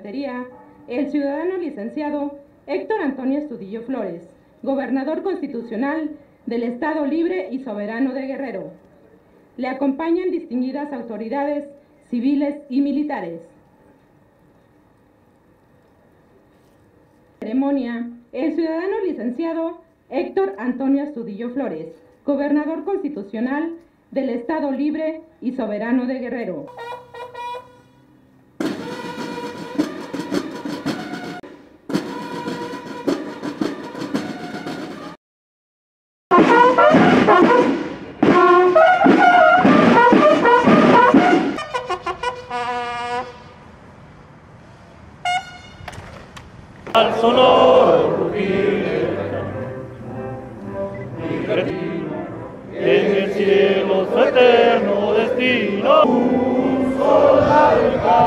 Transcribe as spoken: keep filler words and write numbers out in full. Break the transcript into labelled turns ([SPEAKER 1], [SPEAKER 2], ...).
[SPEAKER 1] Batería, el ciudadano licenciado Héctor Antonio Estudillo Flores, gobernador constitucional del Estado Libre y Soberano de Guerrero. Le acompañan distinguidas autoridades civiles y militares. Ceremonia, el ciudadano licenciado Héctor Antonio Estudillo Flores, gobernador constitucional del Estado Libre y Soberano de Guerrero.
[SPEAKER 2] Al sonoro rugir en el cielo su eterno destino. Un soldado